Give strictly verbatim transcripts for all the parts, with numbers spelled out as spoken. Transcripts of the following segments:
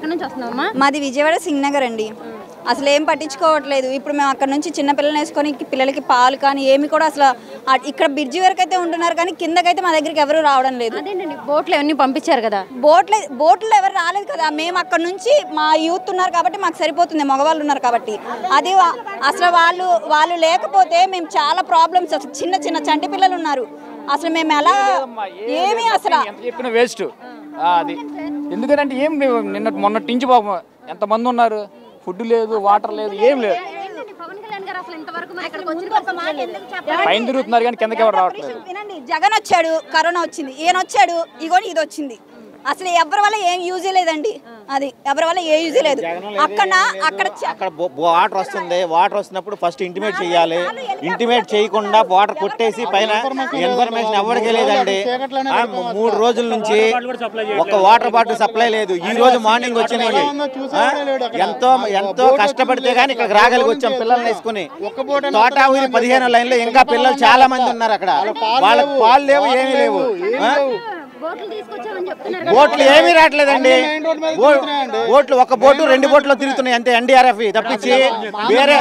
ఎక్కడి నుంచి వస్తున్నావమ్మా? మాది విజయవాడ సింగనగర్ అండి. అసలు ఏం పట్టించుకోవట్లేదు. ఇప్పుడు మేము అక్కడ నుంచి చిన్న పిల్లల్ని వేసుకొని పిల్లలకి పాలు కానీ ఏమి కూడా అసలు ఇక్కడ బ్రిడ్జి వరకు అయితే ఉంటున్నారు కానీ కిందకైతే మా దగ్గరికి ఎవరు రావడం లేదు. అదేంటండి బోట్లు అవన్నీ పంపించారు కదా? బోట్లే బోట్లు ఎవరు రాలేదు కదా. మేము అక్కడ నుంచి మా యూత్ ఉన్నారు కాబట్టి మాకు సరిపోతుంది, మగవాళ్ళు ఉన్నారు కాబట్టి. అది అసలు వాళ్ళు వాళ్ళు లేకపోతే మేము చాలా ప్రాబ్లమ్స్. అసలు చిన్న చిన్న చంటి పిల్లలు ఉన్నారు. అసలు మేము ఎలా ఏమి అసలు చెప్పిన వేస్ట్ అది. ఎందుకంటే ఏం నిన్న మొన్నటి నుంచి పాపం ఎంతమంది ఉన్నారు, ఫుడ్ లేదు, వాటర్ లేదు, ఏం లేదు. పైన తిరుగుతున్నారు కానీ కిందకి ఎవరు రావట్లేదు. వినండి, జగన్ వచ్చాడు, కరోనా వచ్చింది, ఈయన వచ్చాడు, ఇగోని ఇది వచ్చింది. అసలు ఎవరి వల్ల ఏం యూజ్ లేదండి. అది ఎవరి వల్ల ఏ యూజ్ లేదు. అక్కడ అక్కడ అక్కడ వాటర్ వస్తుంది. వాటర్ వస్తున్నప్పుడు ఫస్ట్ ఇంటిమేట్ చేయాలి. ఇంటిమేట్ చేయకుండా వాటర్ కొట్టేసి పైన ఇన్ఫర్మేషన్ ఎవరికి లేదండి. మూడు రోజుల నుంచి ఒక వాటర్ బాటిల్ సప్లై లేదు. ఈ రోజు మార్నింగ్ వచ్చినాయి. ఎంతో ఎంతో కష్టపడితే గానీ ఇక్కడికి రాగలిగి వచ్చాం పిల్లల్ని వేసుకుని. తోట ఊరి పదిహేను లైన్లో ఇంకా పిల్లలు చాలా మంది ఉన్నారు. అక్కడ వాళ్ళకి పాలు లేవు, ఏమీ లేవు. బోట్లు ఏమీ రావట్లేదండి. బోట్లు ఒక బోటు రెండు బోట్లు తిరుగుతున్నాయి అంతే. ఎన్డీఆర్ఎఫ్ తప్పించి వేరే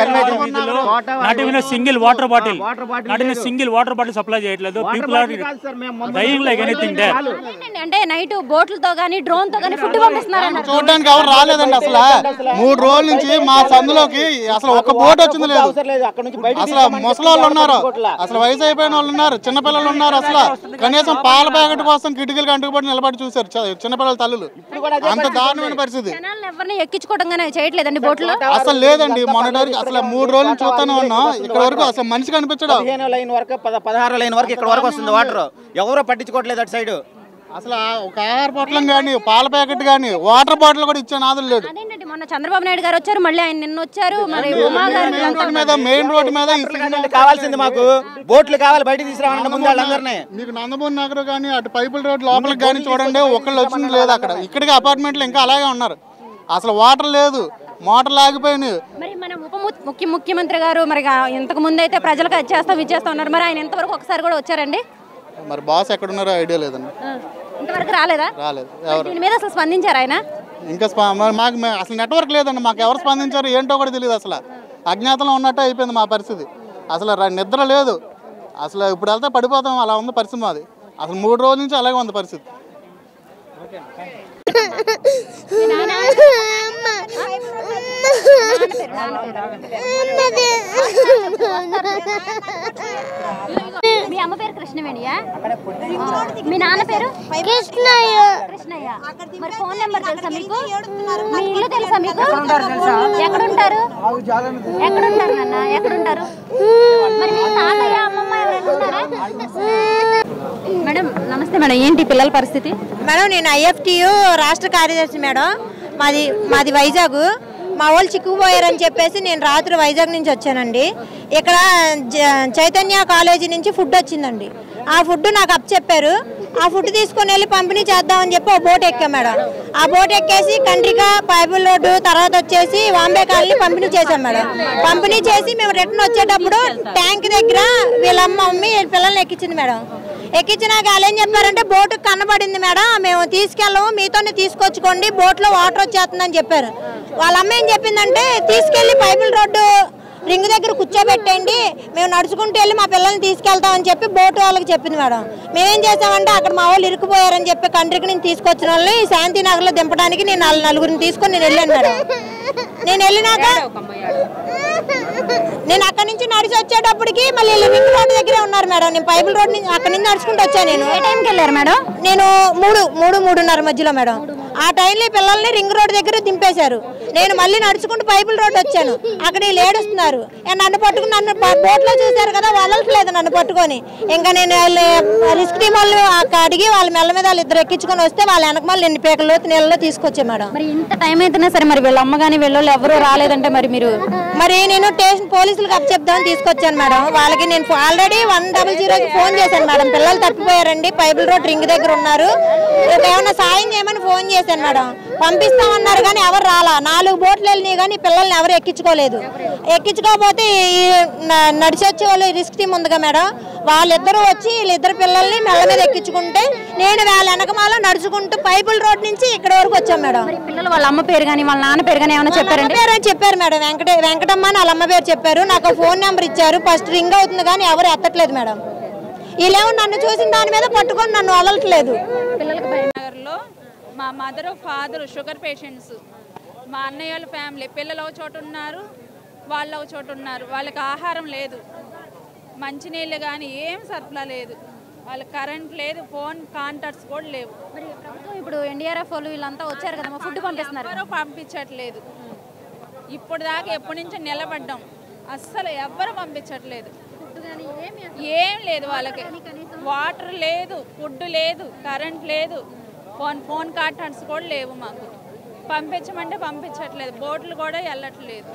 single water bottle single water bottle supply చేయట్లేదు. People are dying like anything there. అంటే నైట్ బోట్లతో గానీ డ్రోన్ తో గానీ ఫుడ్ పంపిస్తున్నారు. చూడడానికి ఎవరు రాలేదండి. అసలు మూడు రోజుల నుంచి మా సందులోకి అసలు ఒక బోట్ వచ్చింది లేదు. అసలు ముసలి వాళ్ళు ఉన్నారు, అసలు వయసు అయిపోయిన వాళ్ళు ఉన్నారు, చిన్నపిల్లలు ఉన్నారు. అసలు కనీసం పాల ప్యాకెట్ కోసం కిటికీలు కంటుకుబడి నిలబడి చూసారు చిన్నపిల్లల తల్లులు. అంత దారుణమైన పరిస్థితి. ఎక్కించుకోవడం చేయట్లేదండి బోట్లో అసలు లేదండి. మొన్నటి అసలు మూడు రోజులు చూస్తూనే ఉన్నాం. ఇక్కడ వరకు అసలు మనిషి కనిపించడం. పదిహేను లైన్ వరకు పదహారు లైన్ వరకు ఇక్కడ వరకు వస్తుంది వాటర్. ఎవరో పట్టించుకోవట్లేదు అటు సైడ్. అసలు ఒక ఆహార పొట్లం కానీ పాల ప్యాకెట్ కానీ వాటర్ బాటిల్ కూడా ఇచ్చే నాదులు లేదు. మొన్న చంద్రబాబు నాయుడు గారు వచ్చారు, మళ్ళీ ఆయన నిన్న వచ్చారు. మరి మెయిన్ రోడ్ మీద కావాల్సింది మాకు బోట్లు కావాలి, బయట తీసుకురావాలంటే ముందు వాళ్ళందరినీ. మీకు నందమూరి నగర్ కానీ అటు పైపుల్ రోడ్ లోపలికి కానీ చూడండి, ఒకళ్ళు వచ్చింది లేదు అక్కడ. ఇక్కడికి అపార్ట్మెంట్లు ఇంకా అలాగే ఉన్నారు. అసలు వాటర్ లేదు, మోటార్లు ఆగిపోయినాయి. మరి మన ఉప ముఖ్య ముఖ్యమంత్రి గారు మరి ఇంతకు ముందు అయితే ప్రజలకు వచ్చేస్తాం ఇచ్చేస్తా ఉన్నారు. మరి ఆయన ఎంతవరకు ఒకసారి కూడా వచ్చారండి? మరి బాస్ ఎక్కడ ఉన్నారో ఐడియా లేదండి. ఇంతవరకు రాలేదా? రాలేదు. దీని మీద అసలు స్పందించారు ఆయన? ఇంకా మాకు అసలు నెట్వర్క్ లేదండి. మాకు ఎవరు స్పందించారు ఏంటో కూడా తెలియదు. అసలు అజ్ఞాతంలో ఉన్నట్టే అయిపోయింది మా పరిస్థితి. అసలు నిద్ర లేదు. అసలు ఇప్పుడు వెళ్తే పడిపోతాం, అలా ఉంది పరిస్థితి మాది. అసలు మూడు రోజుల నుంచి అలాగే ఉంది పరిస్థితి. మీ అమ్మ పేరు కృష్ణవేణియా? మీ నాన్న పేరు కృష్ణయ్య. కృష్ణయ్య. మరి ఫోన్ నెంబర్ తెలుసా మీకు? మీ ఇల్లు తెలుసా మీకు? ఎక్కడుంటారు? ఎక్కడుంటారు నాన్న? ఎక్కడుంటారు? మరి మీ తాతయ్య అమ్మమ్మ ఎవరైనా ఉన్నారా? మేడం నమస్తే మేడం, ఏంటి పిల్లల పరిస్థితి? మేడం నేను ఐఎఫ్టియు రాష్ట్ర కార్యదర్శి మేడం. మాది మాది వైజాగ్. మా వాళ్ళు చిక్కుపోయారని చెప్పేసి నేను రాత్రి వైజాగ్ నుంచి వచ్చానండి. ఇక్కడ చైతన్య కాలేజీ నుంచి ఫుడ్ వచ్చిందండి. ఆ ఫుడ్ నాకు అప్ చెప్పారు. ఆ ఫుడ్ తీసుకొని వెళ్ళి పంపిణీ చేద్దామని చెప్పి ఒక బోట్ ఎక్కాం మేడం. ఆ బోట్ ఎక్కేసి కండ్రిక, పైపుల్ రోడ్డు, తర్వాత వచ్చేసి వాంబే కాలనీ పంపిణీ చేశాం మేడం. పంపిణీ చేసి మేము రిటర్న్ వచ్చేటప్పుడు ట్యాంక్ దగ్గర వీళ్ళ అమ్మ మమ్మీ పిల్లల్ని ఎక్కించింది మేడం. ఎక్కించినాక వాళ్ళు ఏం చెప్పారంటే బోటు కనబడింది మేడం, మేము తీసుకెళ్ళము, మీతోనే తీసుకొచ్చుకోండి, బోట్లో వాటర్ వచ్చేస్తుందని చెప్పారు. వాళ్ళ అమ్మ ఏం చెప్పిందంటే తీసుకెళ్ళి పైపుల్ రోడ్డు రింగ్ దగ్గర కూర్చోబెట్టండి, మేము నడుచుకుంటూ వెళ్ళి మా పిల్లల్ని తీసుకెళ్తామని చెప్పి బోటు వాళ్ళకి చెప్పింది మేడం. మేమేం చేసామంటే అక్కడ మా వాళ్ళు ఇరుక్కుపోయారని చెప్పి కంట్రీకి నుంచి తీసుకొచ్చిన వాళ్ళని శాంతినగర్లో దింపడానికి నేను నాలుగు నలుగురిని తీసుకొని నేను వెళ్ళాను మేడం. నేను వెళ్ళినాక నేను అక్కడ నుంచి నడిచి వచ్చేటప్పటికి మళ్ళీ లివింగ్ రోడ్ దగ్గరే ఉన్నారు మేడం. నేను పైపుల్ రోడ్ నుంచి అక్కడ నుంచి నడుచుకుంటూ వచ్చాను. నేను ఏ టైంకి వెళ్ళారు మేడం? నేను మూడు మూడు మూడున్నర మధ్యలో మేడం. ఆ టైంలో పిల్లల్ని రింగ్ రోడ్ దగ్గర దింపేశారు. నేను మళ్ళీ నడుచుకుంటూ పైపుల్ రోడ్ వచ్చాను. అక్కడ వీళ్ళు ఏడుస్తున్నారు. నన్ను పట్టుకుని నన్ను బోట్లో చూశారు కదా, వదలట్లేదు నన్ను పట్టుకొని. ఇంకా నేను రిస్క్ టీమ్ వాళ్ళు అడిగి వాళ్ళ మెల్ల మీద వాళ్ళు ఇద్దరు ఎక్కించుకొని వస్తే వాళ్ళ వెనక మళ్ళీ ఎన్ని పేకల్లో నీళ్ళలో తీసుకొచ్చా మేడం. మరి ఇంత టైం అయితేనే సరే మరి వీళ్ళ అమ్మ కానీ వీళ్ళు ఎవరు రాలేదంటే మరి మీరు మరి నేను స్టేషన్ పోలీసులకు అప్ చెప్దామని తీసుకొచ్చాను మేడం. వాళ్ళకి నేను ఆల్రెడీ వన్ డబల్ జీరోకి ఫోన్ చేశాను మేడం. పిల్లలు తప్పిపోయారండి, పైపుల్ రోడ్ రింగ్ దగ్గర ఉన్నారు, ఏమన్నా సాయం చేయమని ఫోన్ చేశాను మేడం. పంపిస్తామన్నారు కానీ ఎవరు రాలా. నాలుగు బోట్లు వెళ్ళినాయి కానీ పిల్లల్ని ఎవరు ఎక్కించుకోలేదు. ఎక్కించుకోకపోతే నడిచొచ్చే వాళ్ళు రిస్క్ టీమ్ ఉందిగా మేడం, వాళ్ళిద్దరూ వచ్చి వీళ్ళిద్దరు పిల్లల్ని మెల్ల మీద ఎక్కించుకుంటే నేను వాళ్ళ వెనకమాల నడుచుకుంటూ పైపుల్ రోడ్ నుంచి ఇక్కడ వరకు వచ్చాం మేడం. పిల్లలు వాళ్ళ అమ్మ పేరు కానీ వాళ్ళ నాన్న పేరు కానీ ఏమైనా చెప్పారండి? పేరు అని చెప్పారు మేడం. వెంకట వెంకటమ్మ అని వాళ్ళ అమ్మ పేరు చెప్పారు. నాకు ఫోన్ నెంబర్ ఇచ్చారు. ఫస్ట్ రింగ్ అవుతుంది కానీ ఎవరు ఎత్తట్లేదు మేడం. వీళ్ళేమో నన్ను చూసిన దాని మీద పట్టుకొని నన్ను వదలట్లేదు. నగర్లో మా మదర్ ఫాదర్ షుగర్ పేషెంట్స్, మా అన్నయ్య వాళ్ళ ఫ్యామిలీ పిల్లలు ఒక చోట ఉన్నారు, వాళ్ళు ఒక చోట ఉన్నారు. వాళ్ళకి ఆహారం లేదు, మంచినీళ్ళు కానీ ఏం సరఫరా లేదు, వాళ్ళకి కరెంట్ లేదు, ఫోన్ కాంటాక్ట్స్ కూడా లేవు. మరి ప్రభుత్వం ఇప్పుడు ఎన్డీఆర్ఎఫ్ వాళ్ళు వీళ్ళంతా వచ్చారు కదా, ఫుడ్ పంపిస్తున్నారు. ఎవరు పంపించట్లేదు. ఇప్పుడు దాకా ఎప్పటి నుంచి నిలబడ్డాం, అస్సలు ఎవ్వరు పంపించట్లేదు. ఏం లేదు వాళ్ళకి, వాటర్ లేదు, ఫుడ్ లేదు, కరెంట్ లేదు, ఫోన్ ఫోన్ కాంటాక్ట్స్ కూడా లేవు. మాకు పంపించమంటే పంపించట్లేదు, బోట్లు కూడా వెళ్ళట్లేదు.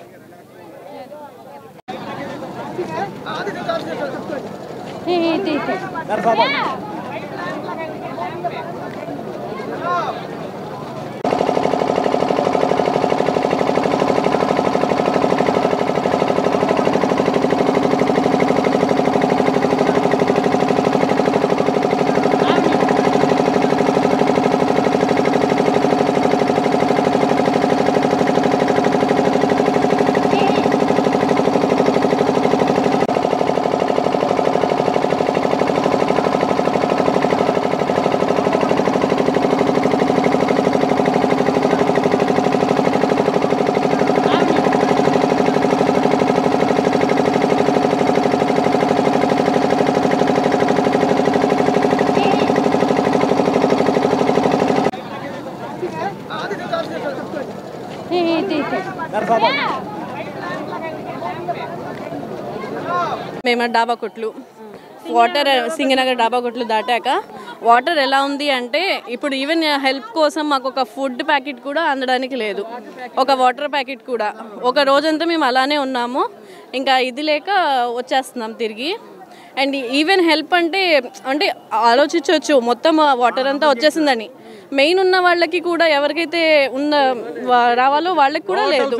మేము డాబా కొట్లు వాటర్ సింగనగర్ డాబా కొట్లు దాటాక వాటర్ ఎలా ఉంది అంటే ఇప్పుడు ఈవెన్ హెల్ప్ కోసం మాకు ఒక ఫుడ్ ప్యాకెట్ కూడా అందడానికి లేదు, ఒక వాటర్ ప్యాకెట్ కూడా. ఒక రోజంతా మేము అలానే ఉన్నాము, ఇంకా ఇది లేక వచ్చేస్తున్నాం తిరిగి. అండ్ ఈవెన్ హెల్ప్ అంటే అంటే ఆలోచించవచ్చు మొత్తం వాటర్ అంతా వచ్చేసిందని. మెయిన్ ఉన్న వాళ్ళకి కూడా ఎవరికైతే ఉన్న రావాలో వాళ్ళకి కూడా లేదు.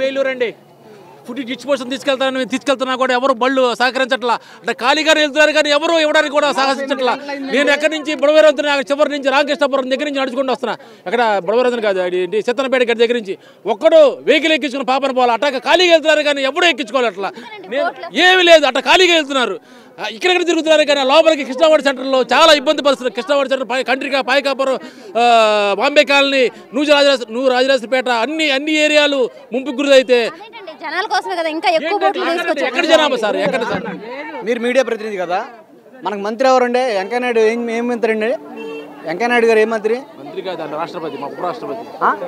ఫుడ్ డిస్పోజన్ తీసుకెళ్తాను తీసుకెళ్తున్నా కూడా ఎవరు బళ్ళు సహకరించట్లా. అంటే ఖాళీగానే వెళ్తున్నారు కానీ ఎవరు ఇవ్వడానికి కూడా సాహసించట్లా. నేను ఎక్కడి నుంచి బుడవేరవుతున్నా, చివరి నుంచి రామకృష్ణపురం దగ్గర నుంచి నడుచుకుంటూ వస్తున్నా. అక్కడ బుడవేరవుతున్నా కాదు, అది సిత్తనపేట గడి దగ్గర నుంచి ఒక్కడు వెహికల్ ఎక్కించుకుని పాపన పోవాలి. అట్లా ఖాళీగా వెళ్తున్నారు కానీ ఎవడూ ఎక్కించుకోవాలి. అట్లా నేను ఏమి లేదు, అట్లా ఖాళీగా వెళ్తున్నారు. ఇక్కడెక్కడ తిరుగుతున్నారు కానీ లోపలికి కృష్ణవాడి సెంటర్లో చాలా ఇబ్బంది పరిస్థితులు. కృష్ణవాడి సెంటర్ కంట్రికా, పాయకాపురం, బాంబే కాలనీ, నూజు రాజరాజ నూ రాజరాజపేట అన్ని అన్ని ఏరియాలు ముంపుకు గురైతే జనాల కోసమే కదా ఇంకా ఎక్కువ బోట్లు తీసుకొచ్చారు. ఎక్కడ జనాభా సార్, ఎక్కడ సార్? మీరు మీడియా ప్రతినిధి కదా, మనకు మంత్రి ఎవరండి? వెంకయ్యనాయుడు ఏం ఏం మంత్రి అండి? వెంకయ్యనాయుడు గారు ఏ మంత్రి? మంత్రి కాదు, రాష్ట్రపతి, మా ఉపరాష్ట్రపతి,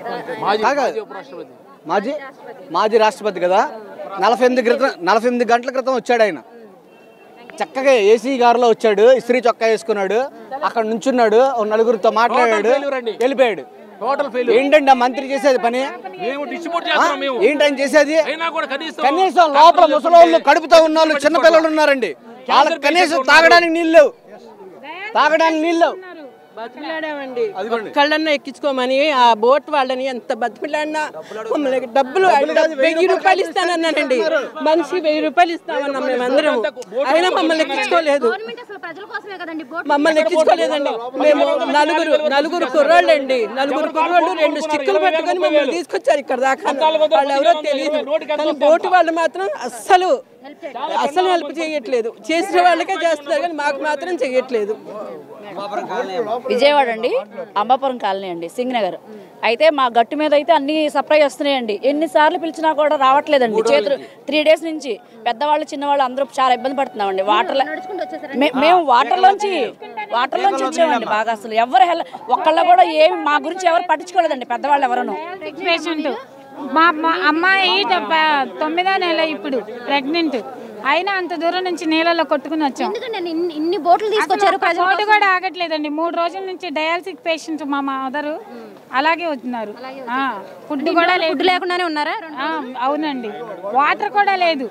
మాజీ మాజీ రాష్ట్రపతి కదా. నలభై ఎనిమిది క్రితం నలభై ఎనిమిది గంటల క్రితం వచ్చాడు ఆయన. చక్కగా ఏసీ కారులో వచ్చాడు, ఇస్త్రీ చొక్కా వేసుకున్నాడు, అక్కడ నుంచున్నాడు, నలుగురితో మాట్లాడాడు, వెళ్ళిపోయాడు. ఏంటండి ఆ మంత్రి చేసేది పని? ఏంటని చేసేది? కనీసం లోపల ముసలోళ్ళు, కడుపుతో ఉన్న వాళ్ళు, చిన్నపిల్లలు ఉన్నారండి, వాళ్ళకి కనీసం తాగడానికి నీళ్ళు తాగడానికి నీళ్ళు బతిమిలాడామండి. ఒక్కళ్ళన్నా ఎక్కించుకోమని ఆ బోట్ వాళ్ళని ఎంత బతిమిలాడినా మమ్మల్ని డబ్బులు వెయ్యి రూపాయలు ఇస్తానన్నానండి. మనిషి వెయ్యి రూపాయలు ఇస్తామన్నాం మేమందరం, అయినా మమ్మల్ని ఎక్కించుకోలేదు. మమ్మల్ని ఎక్కించుకోలేదండి. మేము నలుగురు నలుగురు కుర్రాళ్ళండి, నలుగురు కుర్రాళ్ళు రెండు స్టిక్కులు పెట్టుకొని మమ్మల్ని తీసుకొచ్చారు ఇక్కడ దాకా. వాళ్ళు ఎవరో తెలియదు కానీ బోటు వాళ్ళు మాత్రం అస్సలు అస్సలు హెల్ప్ చేయట్లేదు. చేసిన వాళ్ళకే చేస్తున్నారు కానీ మాకు మాత్రం చేయట్లేదు. విజయవాడ అండి, అంబాపురం కాలనీ అండి, సింగనగర్. అయితే మా గట్టు మీద అయితే అన్ని సప్లై వస్తున్నాయండి. ఎన్నిసార్లు పిలిచినా కూడా రావట్లేదండి. చేతులు త్రీ డేస్ నుంచి పెద్దవాళ్ళు చిన్నవాళ్ళు అందరూ చాలా ఇబ్బంది పడుతున్నామండి. వాటర్ మేము వాటర్లోంచి వాటర్లోంచి వచ్చామండి. బాగా అసలు ఎవరు హెల్ప్ ఒక్కళ్ళ కూడా ఏమి మా గురించి ఎవరు పట్టించుకోలేదండి, పెద్దవాళ్ళు ఎవరను. పేషెంట్ మా అమ్మాయి తొమ్మిదో నెల ఇప్పుడు ప్రెగ్నెంట్ అయినా అంత దూరం నుంచి నీళ్ళలో కొట్టుకుని వచ్చాం. ఇన్ని బోట్లు తీసుకొచ్చారు, బోటు కూడా ఆగట్లేదండి. మూడు రోజుల నుంచి డయాలసిస్ పేషెంట్ మా మదరు అలాగే వచ్చినారు. ఫుడ్ కూడా ఫుడ్ లేకుండానే ఉన్నారా? అవునండి, వాటర్ కూడా లేదు.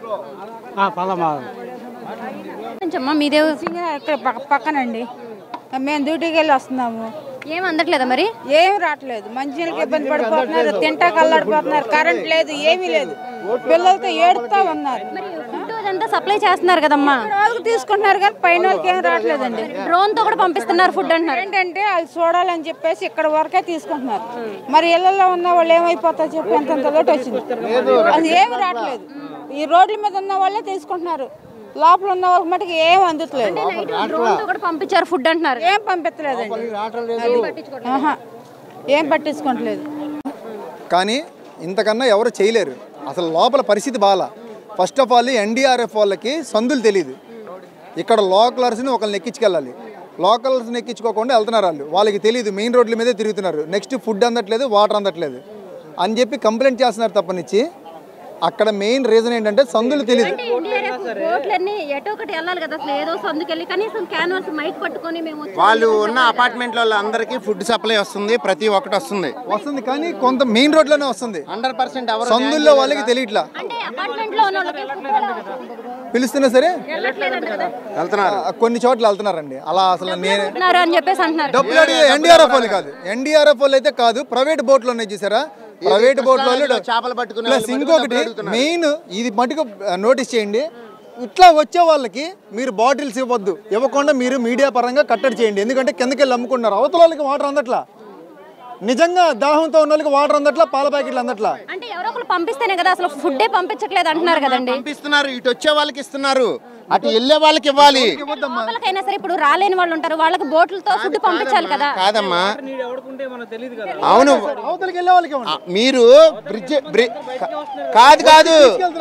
మీదే ఇక్కడ పక్కనండి, మేము డ్యూటీకి వెళ్ళి వస్తున్నాము. ఏం అందట్లేదా మరి? ఏం రావట్లేదు, మంచినీళ్ళకి ఇబ్బంది పడిపోతున్నారు, తింటా కల్లాడిపోతున్నారు, కరెంట్ లేదు, ఏమీ లేదు, పిల్లలతో ఏడుస్తా ఉన్నారు. రోజంతా సప్లై చేస్తున్నారు కదమ్మా, తీసుకుంటున్నారు కానీ పైన వాళ్ళకి ఏం రావట్లేదండి. డ్రోన్ తో కూడా పంపిస్తున్నారు ఫుడ్ అంటున్నారు. ఏంటంటే అది చూడాలని చెప్పేసి ఇక్కడ వరకే తీసుకుంటున్నారు. మరి ఇళ్లలో ఉన్న వాళ్ళు ఏమైపోతారు చెప్పి అంతంత లోటు వచ్చింది. అది ఏమి రావట్లేదు. ఈ రోడ్ల మీద ఉన్న వాళ్ళే తీసుకుంటున్నారు, లోపల ఉన్న వాళ్ళకి మటుకు ఏం అందుతలేదు. పంపించారు ఫుడ్ అంటున్నారు, ఏం పంపించలేదండి, ఏం పట్టించుకోవట్లేదు. కానీ ఇంతకన్నా ఎవరు చేయలేరు. అసలు లోపల పరిస్థితి బాగా. ఫస్ట్ ఆఫ్ ఆల్ ఎన్డీఆర్ఎఫ్ వాళ్ళకి సందులు తెలియదు. ఇక్కడ లోకలర్స్ని ఒకరిని ఎక్కించుకెళ్ళాలి, లోకల్స్ని ఎక్కించుకోకుండా వెళ్తున్నారు వాళ్ళు. వాళ్ళకి తెలియదు, మెయిన్ రోడ్ల మీదే తిరుగుతున్నారు. నెక్స్ట్ ఫుడ్ అందట్లేదు, వాటర్ అందట్లేదు అని చెప్పి కంప్లైంట్ చేస్తున్నారు తప్పనిచ్చి. అక్కడ మెయిన్ రీజన్ ఏంటంటే సందులు తెలియదు. వాళ్ళు ఉన్న అపార్ట్మెంట్ అందరికి ఫుడ్ సప్లై వస్తుంది, ప్రతి ఒక్కటి వస్తుంది వస్తుంది కానీ కొంత మెయిన్ రోడ్ లోనే వస్తుంది. హండ్రెడ్ పర్సెంట్ సందుల్లో వాళ్ళకి తెలియట్లా. పిలుస్తున్నా సరే వెళ్తున్నారు, కొన్ని చోట్ల వెళ్తున్నారండి. అలా అసలు నేను డబ్బులు డబ్బులు ఎన్డీఆర్ఎఫ్ వాళ్ళు కాదు, ఎన్డీఆర్ఎఫ్ వాళ్ళు అయితే కాదు, ప్రైవేట్ బోట్లు ఉన్నాయి చూసారా, ప్రైవేట్ బోట్లో చేపలు పట్టుకుని. ప్లస్ ఇంకొకటి మెయిన్ ఇది మటుకు నోటీస్ చేయండి, ఇట్లా వచ్చే వాళ్ళకి మీరు బాటిల్స్ ఇవ్వద్దు, ఇవ్వకుండా మీరు మీడియా పరంగా కట్టడి చేయండి. ఎందుకంటే కిందకి వెళ్ళి అమ్ముకున్నారు. అవతల వాళ్ళకి వాటర్ అందట్లా, నిజంగా దాహంతో ఉన్న వాళ్ళకి వాటర్ అందట్లా, పాల ప్యాకెట్లు అందట్లా. అంటే ఎవరో ఒకరు పంపిస్తేనే కదా, అసలు ఫుడ్డే పంపించట్లేదు అంటున్నారు కదండి. పంపిస్తున్నారు, ఇటు వచ్చే వాళ్ళకి ఇస్తున్నారు, అటు వెళ్ళే వాళ్ళకి ఇవ్వాలి. వాళ్ళకైనా సరే ఇప్పుడు రాలేని వాళ్ళు ఉంటారు, వాళ్ళకి బోట్లతో ఫుడ్ పంపించాలి కదా. కాదమ్మా, అవును, అవతలకి వెళ్ళే వాళ్ళకి మీరు బ్రిడ్జ్ కాదు కాదు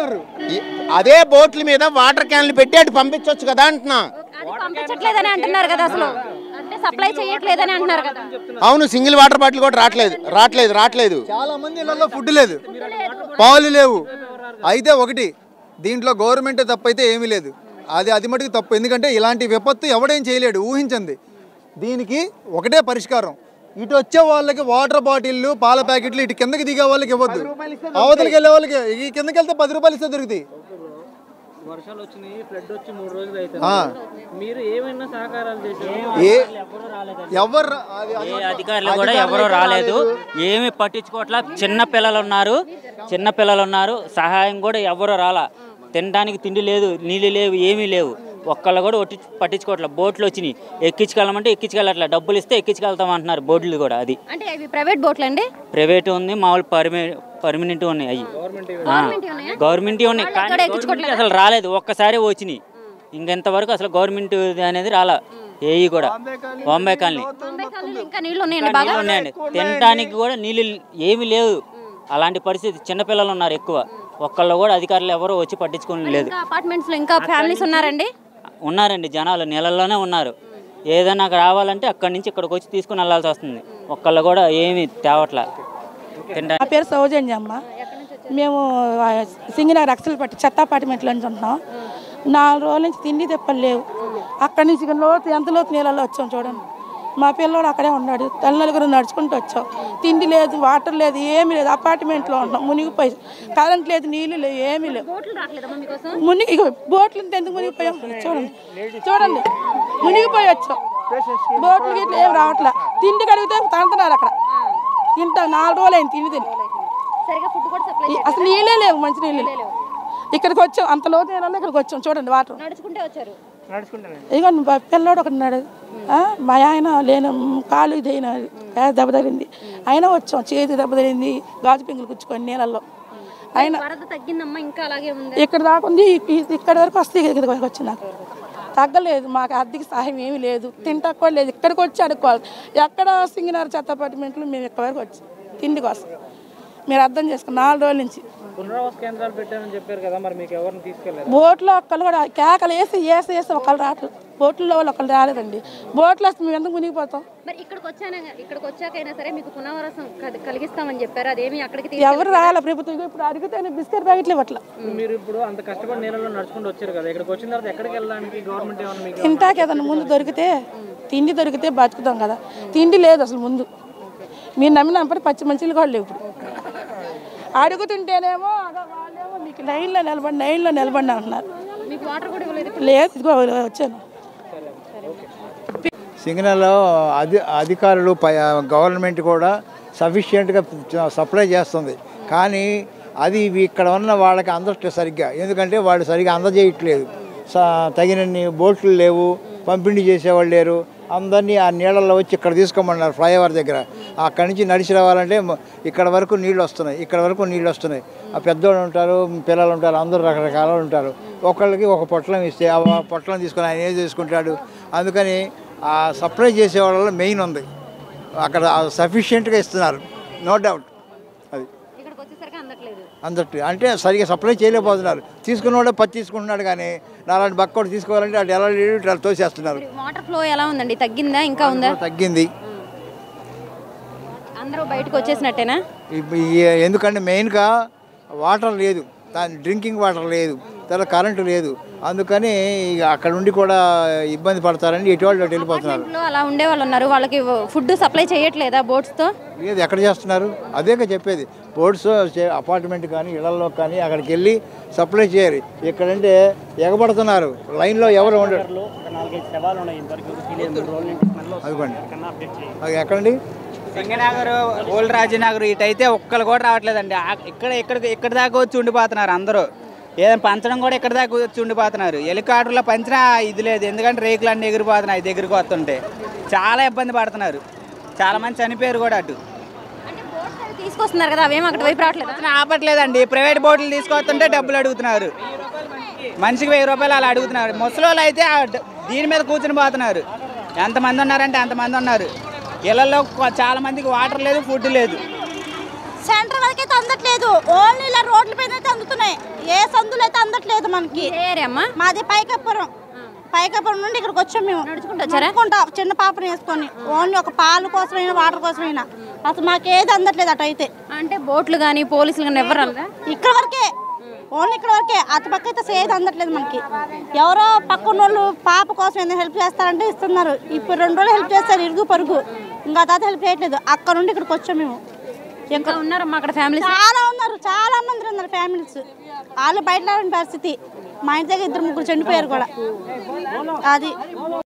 అదే బోట్ల మీద వాటర్ క్యాన్లు పెట్టి అటు పంపించవచ్చు కదా అంటున్నా. పంపించట్లేదని అంటున్నారు కదా, అసలు అంటే సప్లై చేయట్లేదని అంటున్నారు కదా. అవును, సింగిల్ వాటర్ బాటిల్ కూడా రావట్లేదు రావట్లేదు రావట్లేదు చాలా మంది ఇళ్లలో ఫుడ్ లేదు, పాలు లేవు. అయితే ఒకటి దీంట్లో గవర్నమెంట్ తప్పు అయితే ఏమీ లేదు, అది అది మటుకు తప్పు. ఎందుకంటే ఇలాంటి విపత్తు ఎవడేం చేయలేడు, ఊహించండి. దీనికి ఒకటే పరిష్కారం, ఇటు వచ్చే వాళ్ళకి వాటర్ బాటిల్లు, పాల ప్యాకెట్లు ఇటు కిందకి దిగే వాళ్ళకి ఇవ్వద్దు, అవతలకి వెళ్ళే వాళ్ళకి ఈ కిందకి వెళ్తే పది రూపాయలు ఇస్తే దొరుకుతాయి. వర్షాలు వచ్చినాయి, ఫ్లడ్ వచ్చి మూడు రోజులు అయితే మీరు ఏమైనా సహకారాలు చేశారు? ఎవరు ఏ అధికారులు కూడా ఎవరూ రాలేదు, ఏమి పట్టించుకోవట్లా. చిన్న పిల్లలు ఉన్నారు, చిన్న పిల్లలు ఉన్నారు, సహాయం కూడా ఎవరు రాలా. తినడానికి తిండి లేదు, నీళ్ళు లేవు, ఏమీ లేవు. ఒక్కళ్ళు కూడా ఒట్టి పట్టించుకోవట్లేదు. బోట్లు వచ్చినాయి, ఎక్కించుకెళ్ళమంటే ఎక్కించుకెళ్ళట్లేదు, డబ్బులు ఇస్తే ఎక్కించుకెళ్తాం అంటున్నారు. బోట్లు కూడా అది అంటే అవి ప్రైవేట్ బోట్లు అండి, ప్రైవేట్ ఉంది, మామూలు పర్మి పర్మనెంట్ ఉన్నాయి, అవి గవర్నమెంట్ ఉన్నాయి. కానీ అసలు రాలేదు, ఒక్కసారి వచ్చినాయి. ఇంకెంతవరకు అసలు గవర్నమెంట్ అనేది రాలా. ఏవి కూడా బాంబే కాలనీ ఉన్నాయండి, తినడానికి కూడా నీళ్ళు ఏమీ లేవు. అలాంటి పరిస్థితి, చిన్నపిల్లలు ఉన్నారు ఎక్కువ. ఒక్కళ్ళు కూడా అధికారులు ఎవరు వచ్చి పట్టించుకోవడం లేదు. అపార్ట్మెంట్స్ లో ఇంకా ఫ్యామిలీస్ ఉన్నారండి, ఉన్నారండి, జనాలు నీళ్ళల్లోనే ఉన్నారు. ఏదైనా రావాలంటే అక్కడి నుంచి ఇక్కడికి వచ్చి తీసుకుని వెళ్ళాల్సి వస్తుంది. ఒక్కళ్ళు కూడా ఏమి తేవట్లా. నా పేరు సౌజన్య అమ్మ, మేము సింగనగర్ అక్సల్ పట్టి చెత్త అపార్ట్మెంట్లో నుంచి ఉంటున్నాం. నాలుగు రోజుల నుంచి తిండి తెప్పలు లేవు. అక్కడి నుంచి లోతు ఎంత లోతు నీళ్ళలో వచ్చాం చూడండి. మా పిల్లోడు అక్కడే ఉన్నాడు, తల్లినలుగురు నడుచుకుంటూ వచ్చాం. తిండి లేదు, వాటర్ లేదు, ఏమీ లేదు. అపార్ట్మెంట్లో ఉంటున్నాం, మునిగిపోయి. కరెంట్ లేదు, నీళ్ళు లేవు, ఏమీ లేవు. మునిగి బోట్లు ఎందుకు మునిగిపోయాం చూడండి, చూడండి మునిగిపోయి వచ్చాం. బోట్లు గిట్ల ఏం రావట్లే. తిండి కడిగితే తంటున్నారు అక్కడ. ఇంత నాలుగు రోజులు అయింది తిండి తిని, అసలు నీళ్ళే లేవు, మంచి నీళ్ళు లేవు. ఇక్కడికి వచ్చాం, అంత లోతు నీళ్ళలో ఇక్కడికి వచ్చాం చూడండి. వాటర్ నడుచుకుంటే వచ్చారు. ఇదిగోండి పిల్లోడు ఒకటి ఉన్నాడు, మా ఆయన లేని కాలు ఇదైనా దెబ్బ తగిలింది, అయినా వచ్చాం. చేతి దెబ్బ తగిలింది, గాజు పింగులు కూర్చుకొని నీళ్ళల్లో. అయినా ఇక్కడ దాకా ఉంది, ఇక్కడ వరకు వస్తే ఇక్కడికి వరకు వచ్చి నాకు తగ్గలేదు. మాకు అద్దెకి సహాయం ఏమీ లేదు, తింటాకు కూడా లేదు. ఇక్కడికి వచ్చి అడుక్కోవాలి. ఎక్కడ సింగనగర్ చెత్త అపార్ట్మెంట్లు మేము ఇక్కడ వరకు వచ్చి తిండి కోసం. మీరు అర్థం చేసుకుని నాలుగు రోజుల నుంచి పునరావాస కేంద్రాలు పెట్టారని చెప్పారు కదా, మరి మీకు ఎవరిని తీసుకెళ్ళారు? బోట్లో ఒక్కళ్ళు కూడా కేకలు వేసి వేసి వేసి ఒకళ్ళు రావట్లేదు. బోట్లలో వాళ్ళు ఒకళ్ళు రాలేదండి. బోట్లో వస్తే మేము ఎందుకు మునిగిపోతాం? మరి ఇక్కడికి వచ్చాన ఇక్కడికి వచ్చాకైనా సరే మీకు పునరావాసం కలిగిస్తామని చెప్పారు, అదేమి అక్కడికి ఎవరు రాయాలి ప్రభుత్వం? ఇప్పుడు అడిగితే బిస్కెట్ ప్యాకెట్లు ఇవ్వట్లా. మీరు ఇప్పుడు అంత కష్టపడి నీళ్ళలో నడుచుకుంటూ వచ్చారు కదా, ఇక్కడికి వచ్చిన తర్వాత ఎక్కడికి వెళ్ళడానికి గవర్నమెంట్ ఏమన్నా మీకు తింటాకి ఏదన్నా ముందు దొరికితే, తిండి దొరికితే బతుకుతాం కదా. తిండి లేదు అసలు ముందు. మీరు నమ్మినప్పుడు పచ్చి మంచిలు కూడా లేవు. ఇప్పుడు అడుగుతుంటేనేమో వాళ్ళేమో మీకు లైన్లో నిలబడి లైన్లో నిలబడి అంటున్నారు. లేదు ఇదిగో వచ్చాను. సింగనగర్లో అధి అధికారులు గవర్నమెంట్ కూడా సఫిషియెంట్గా సప్లై చేస్తుంది. కానీ అది ఇవి ఇక్కడ ఉన్న వాళ్ళకి అందట్లేదు సరిగ్గా, ఎందుకంటే వాళ్ళు సరిగ్గా అందజేయట్లేదు. తగినన్ని బోట్లు లేవు, పంపిణీ చేసేవాళ్ళు లేరు. అందరినీ ఆ నీళ్ళల్లో వచ్చి ఇక్కడ తీసుకోమన్నారు ఫ్లైఓవర్ దగ్గర. అక్కడి నుంచి నడిచి రావాలంటే ఇక్కడ వరకు నీళ్ళు వస్తున్నాయి, ఇక్కడ వరకు నీళ్ళు వస్తున్నాయి. ఆ పెద్దోళ్ళు ఉంటారు, పిల్లలు ఉంటారు, అందరూ రకరకాల ఉంటారు. ఒకళ్ళకి ఒక పొట్లం ఇస్తే ఆ పొట్లం తీసుకొని ఆయన ఏం చేసుకుంటాడు. అందుకని ఆ సప్లై చేసే వాళ్ళలో మెయిన్ ఉంది, అక్కడ సఫిషియెంట్గా ఇస్తున్నారు, నో డౌట్. అది అందట్టు అంటే సరిగ్గా సప్లై చేయలేకపోతున్నారు. తీసుకున్నవాడే పత్తి తీసుకుంటున్నాడు, కానీ నాలాంటి బక్కోడు తీసుకోవాలంటే అటు ఎలా ఇట్లా తోసేస్తున్నారు. వాటర్ ఫ్లో ఎలా ఉందండి? తగ్గిందా ఇంకా ఉందా? తగ్గింది. అందరూ బయటకు వచ్చేసినట్టేనా? ఎందుకంటే మెయిన్గా వాటర్ లేదు, దాని డ్రింకింగ్ వాటర్ లేదు, తర్వాత కరెంటు లేదు. అందుకని అక్కడ ఉండి కూడా ఇబ్బంది పడతారని ఇటువంటి వెళ్ళిపోతున్నారు. అలా ఉండే వాళ్ళు ఉన్నారు, వాళ్ళకి ఫుడ్ సప్లై చేయట్లేదా బోట్స్తో? లేదు, ఎక్కడ చేస్తున్నారు? అదేగా చెప్పేది. బోట్స్ అపార్ట్మెంట్ కానీ ఇళ్లలో కానీ అక్కడికి వెళ్ళి సప్లై చేయాలి. ఇక్కడంటే ఎగబడుతున్నారు, లైన్లో ఎవరు ఉండరు. అదిగోండి, అది ఎక్కడండి? సింగనగర్, ఓల్డ్ రాజనగర్ ఇటైతే ఒక్కరు కూడా రావట్లేదండి. ఇక్కడ ఇక్కడ ఇక్కడ దాకా వచ్చి ఉండిపోతున్నారు అందరూ. ఏదైనా పంచడం కూడా ఇక్కడ దాకా వచ్చి ఉండిపోతున్నారు. హెలికాప్టర్లో పంచినా ఇది లేదు, ఎందుకంటే రేకులు అన్నీ ఎగిరిపోతున్నాయి దగ్గరికి వస్తుంటే. చాలా ఇబ్బంది పడుతున్నారు, చాలా మంది చనిపోయారు కూడా. అటు తీసుకొస్తున్నారు కదా, అవేం అక్కడ వైపు రావట్లేదు, ఆపట్లేదండి. ప్రైవేట్ బోట్లు తీసుకొస్తుంటే డబ్బులు అడుగుతున్నారు, మనిషికి వెయ్యి రూపాయలు అలా అడుగుతున్నారు. ముసలోళ్ళు అయితే దీని మీద కూర్చుని పోతున్నారు. ఎంతమంది ఉన్నారంటే అంతమంది ఉన్నారు. ఇళ్లలో చాలా మందికి వాటర్ లేదు, ఫుడ్ లేదు. సెంటర్ వరకు అయితే అందట్లేదు, ఓన్లీ ఇలా రోడ్ల పైన అయితే అందుతున్నాయి. ఏ సందులు అయితే అందట్లేదు మనకి. మాది పైకప్పురం, పైకప్పురం నుండి ఇక్కడికి వచ్చాం మేము. నడుచుకుంటా చిన్న పాపను వేసుకొని, ఓన్లీ ఒక పాలు కోసమైనా వాటర్ కోసమైనా. అసలు మాకు ఏది అందట్లేదు అటు అయితే. అంటే బోట్లు కానీ పోలీసులు కానీ ఎవరు ఇక్కడ వరకే, ఓన్లీ ఇక్కడ వరకే. అటు పక్క అయితే ఏది అందట్లేదు మనకి. ఎవరో పక్కన వాళ్ళు పాప కోసం ఏదైనా హెల్ప్ చేస్తారంటే ఇస్తున్నారు. ఇప్పుడు రెండు రోజులు హెల్ప్ చేస్తారు ఇరుగు పరుగు, ఇంకా తర్వాత హెల్ప్ చేయట్లేదు. అక్కడ నుండి ఇక్కడికి వచ్చాం మేము. ఇంకా ఉన్నారమ్మా అక్కడ ఫ్యామిలీస్? చాలా ఉన్నారు, చాలా మంది ఉన్నారు ఫ్యామిలీస్. వాళ్ళు బయట రాని పరిస్థితి. మా ఇంటి దగ్గర ఇద్దరు ముగ్గురు చనిపోయారు కూడా. అది